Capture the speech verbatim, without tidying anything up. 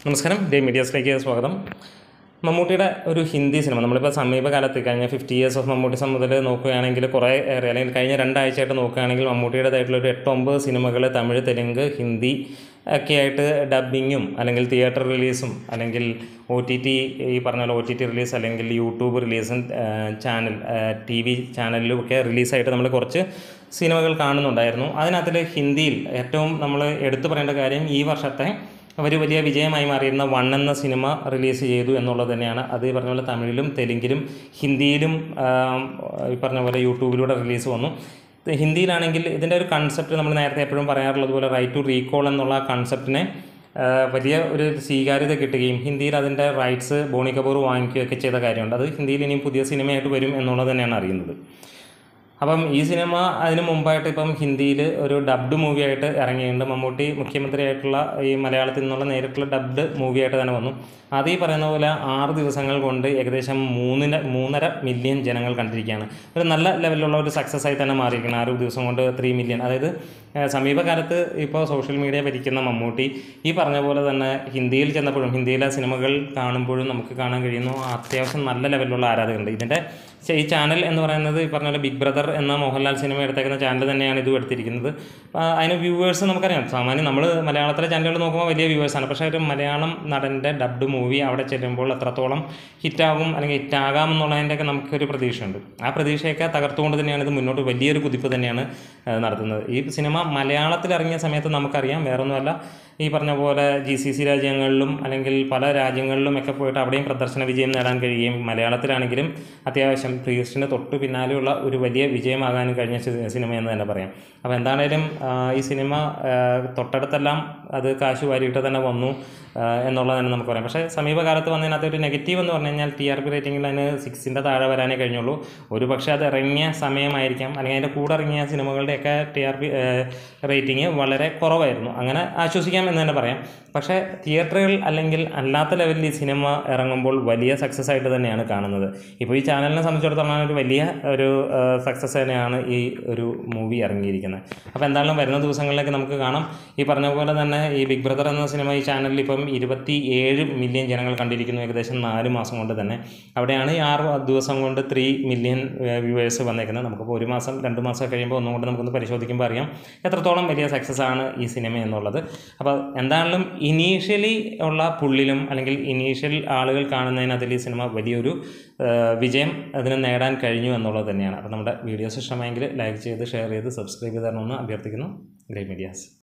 നമസ്കാരം ഡേ മീഡിയാസിലേക്ക് സ്വാഗതം. മമ്മൂട്ടിയുടെ ഒരു ഹിന്ദി സിനിമ നമ്മളിപ്പോൾ സമീപകാലത്ത് കഴിഞ്ഞ ഫിഫ്റ്റി ഇയേഴ്സ് ഓഫ് മമ്മൂട്ടി മുതൽ നോക്കുകയാണെങ്കിൽ കുറേ ഏറെ അല്ലെങ്കിൽ കഴിഞ്ഞ രണ്ടാഴ്ചയായിട്ട് നോക്കുകയാണെങ്കിൽ മമ്മൂട്ടിയുടേതായിട്ടുള്ളൊരു എട്ടൊമ്പത് സിനിമകൾ തമിഴ്, തെലുങ്ക്, ഹിന്ദി ഒക്കെ ആയിട്ട് ഡബ്ബിങ്ങും അല്ലെങ്കിൽ തിയേറ്റർ റിലീസും അല്ലെങ്കിൽ ഒ ടി ടി ഈ പറഞ്ഞ പോലെ ഒ ടി ടി റിലീസ് അല്ലെങ്കിൽ യൂട്യൂബ് റിലീസും ചാനൽ ടി വി ചാനലിലും ഒക്കെ റിലീസായിട്ട് നമ്മൾ കുറച്ച് സിനിമകൾ കാണുന്നുണ്ടായിരുന്നു. അതിനകത്തിൽ ഹിന്ദിയിൽ ഏറ്റവും നമ്മൾ എടുത്തു പറയേണ്ട കാര്യം ഈ വർഷത്തെ ഒരു വലിയ വിജയമായി മാറിയിരുന്ന വൺ എന്ന സിനിമ റിലീസ് ചെയ്തു എന്നുള്ളത് തന്നെയാണ്. അത് ഈ പറഞ്ഞ പോലെ തമിഴിലും തെലുങ്കിലും ഹിന്ദിയിലും ഈ പറഞ്ഞ പോലെ യൂട്യൂബിലൂടെ റിലീസ് വന്നു. ഹിന്ദിയിലാണെങ്കിൽ ഇതിൻ്റെ ഒരു കൺസെപ്റ്റ് നമ്മൾ നേരത്തെ എപ്പോഴും പറയാറുള്ളത് പോലെ റൈറ്റ് ടു റീകോൾ എന്നുള്ള കൺസെപ്റ്റിനെ വലിയ ഒരു സ്വീകാര്യത കിട്ടുകയും ഹിന്ദിയിൽ അതിൻ്റെ റൈറ്റ്സ് ബോണി കപൂർ വാങ്ങിക്കുകയൊക്കെ ചെയ്ത കാര്യമുണ്ട്. അത് ഹിന്ദിയിൽ ഇനിയും പുതിയ സിനിമയായിട്ട് വരും എന്നുള്ളത് തന്നെയാണ് അറിയുന്നത്. അപ്പം ഈ സിനിമ അതിന് മുമ്പായിട്ട് ഇപ്പം ഹിന്ദിയിൽ ഒരു ഡബ്ഡ് മൂവിയായിട്ട് ഇറങ്ങിയിട്ടുണ്ട്. മമ്മൂട്ടി മുഖ്യമന്ത്രിയായിട്ടുള്ള ഈ മലയാളത്തിൽ നിന്നുള്ള നേരിട്ടുള്ള ഡബ്ഡ് മൂവിയായിട്ട് തന്നെ വന്നു. അത് ഈ പറയുന്ന പോലെ ആറ് ദിവസങ്ങൾ കൊണ്ട് ഏകദേശം മൂന്നിന് മൂന്നര മില്യൺ ജനങ്ങൾ കണ്ടിരിക്കുകയാണ്. ഒരു നല്ല ലെവലിലുള്ള ഒരു സക്സസ് ആയി തന്നെ മാറിയിരിക്കണം. ആറ് ദിവസം കൊണ്ട് ത്രീ മില്യൺ അതായത് സമീപകാലത്ത് ഇപ്പോൾ സോഷ്യൽ മീഡിയ ഭരിക്കുന്ന മമ്മൂട്ടി ഈ പറഞ്ഞ പോലെ തന്നെ ഹിന്ദിയിൽ ചെന്നപ്പോഴും ഹിന്ദിയിലെ സിനിമകൾ കാണുമ്പോഴും നമുക്ക് കാണാൻ കഴിയുന്നു അത്യാവശ്യം നല്ല ലെവലിലുള്ള ആരാധകരുണ്ട്. ഇതിൻ്റെ ഈ ചാനൽ എന്ന് പറയുന്നത് ഈ പറഞ്ഞ പോലെ ബിഗ് ബ്രദർ എന്ന മോഹൻലാൽ സിനിമ എടുത്തേക്കുന്ന ചാനൽ തന്നെയാണ് ഇതും എടുത്തിരിക്കുന്നത്. അതിന് വ്യൂവേഴ്സ് നമുക്കറിയാം. സാമാന്യം നമ്മൾ മലയാളത്തിലെ ചാനലുകൾ നോക്കുമ്പോൾ വലിയ വ്യൂവേഴ്സാണ്. പക്ഷേ ഒരു മലയാളം നടൻ്റെ ഡബ്ഡ് മൂവി അവിടെ ചെല്ലുമ്പോൾ എത്രത്തോളം ഹിറ്റാകും അല്ലെങ്കിൽ ഹിറ്റാകാം എന്നുള്ളതിൻ്റെയൊക്കെ നമുക്കൊരു പ്രതീക്ഷയുണ്ട്. ആ പ്രതീക്ഷയൊക്കെ തകർത്തുകൊണ്ട് തന്നെയാണ് ഇത് മുന്നോട്ട് വലിയൊരു കുതിപ്പ് തന്നെയാണ് നടത്തുന്നത്. ഈ സിനിമ മലയാളത്തിൽ ഇറങ്ങിയ സമയത്ത് നമുക്കറിയാം വേറൊന്നുമല്ല ഈ പറഞ്ഞ പോലെ ജി സി സി രാജ്യങ്ങളിലും അല്ലെങ്കിൽ പല രാജ്യങ്ങളിലും ഒക്കെ പോയിട്ട് അവിടെയും പ്രദർശന വിജയം നേടാൻ കഴിയുകയും മലയാളത്തിലാണെങ്കിലും അത്യാവശ്യം പ്രീസ്റ്റിന് തൊട്ട് പിന്നാലെയുള്ള ഒരു വലിയ വിജയമാകാനും കഴിഞ്ഞ സിനിമയെന്ന് തന്നെ പറയാം. അപ്പോൾ എന്താണേലും ഈ സിനിമ തൊട്ടടുത്തെല്ലാം അത് കാശ് വാരിയിട്ട് തന്നെ വന്നു എന്നുള്ളത് തന്നെ നമുക്ക് പറയാം. പക്ഷേ സമീപകാലത്ത് വന്നതിനകത്ത് ഒരു നെഗറ്റീവ് എന്ന് പറഞ്ഞു കഴിഞ്ഞാൽ ടി ആർ പി റേറ്റിംഗിൽ അതിന് സിക്സിൻ്റെ താഴെ വരാനേ കഴിഞ്ഞുള്ളൂ. ഒരു പക്ഷേ അത് ഇറങ്ങിയ സമയമായിരിക്കാം അല്ലെങ്കിൽ അതിൻ്റെ കൂടെ ഇറങ്ങിയ സിനിമകളുടെയൊക്കെ ടി ആർ പി റേറ്റിംഗ് വളരെ കുറവായിരുന്നു. അങ്ങനെ ആശ്വസിക്കാം എന്ന് തന്നെ പറയാം. പക്ഷേ തിയേറ്ററുകൾ അല്ലെങ്കിൽ അല്ലാത്ത ലെവലിൽ ഈ സിനിമ ഇറങ്ങുമ്പോൾ വലിയ സക്സസ് ആയിട്ട് തന്നെയാണ് കാണുന്നത്. ഇപ്പോൾ ഈ ചാനലിനെ സംബന്ധിച്ചിടത്തോളം ഒരു വലിയ ഒരു സക്സസ് തന്നെയാണ് ഈ ഒരു മൂവി ഇറങ്ങിയിരിക്കുന്നത്. അപ്പോൾ എന്തായാലും വരുന്ന ദിവസങ്ങളിലേക്ക് നമുക്ക് കാണാം. ഈ പറഞ്ഞ പോലെ തന്നെ ഈ ബിഗ് ബ്രദർ എന്ന സിനിമ ഈ ചാനലിൽ ഇപ്പം ഇരുപത്തി ഏഴ് മില്യൺ ജനങ്ങൾ കണ്ടിരിക്കുന്നു ഏകദേശം നാല് മാസം കൊണ്ട് തന്നെ. അവിടെയാണ് ഈ ആറ് ദിവസം കൊണ്ട് ത്രീ മില്യൺ വ്യൂവേഴ്സ് വന്നേക്കുന്നത്. നമുക്കിപ്പോൾ ഒരു മാസം രണ്ട് മാസം കഴിയുമ്പോൾ ഒന്നും കൊണ്ട് നമുക്കൊന്ന് പരിശോധിക്കുമ്പോൾ അറിയാം എത്രത്തോളം വലിയ സക്സസ് ആണ് ഈ സിനിമ എന്നുള്ളത്. അപ്പോൾ എന്താണെങ്കിലും ഇനീഷ്യലി ഉള്ള പുള്ളിലും അല്ലെങ്കിൽ ഇനീഷ്യൽ ആളുകൾ കാണുന്നതിനതിൽ ഈ സിനിമ വലിയൊരു വിജയം അതിന് നേടാൻ കഴിഞ്ഞു എന്നുള്ളത് തന്നെയാണ്. അപ്പോൾ നമ്മുടെ വീഡിയോസ് ഇഷ്ടമായെങ്കിൽ ലൈക്ക് ചെയ്ത് ഷെയർ ചെയ്ത് സബ്സ്ക്രൈബ് ചെയ്ത് തരണമെന്ന് അഭ്യർത്ഥിക്കുന്നു. Great medias.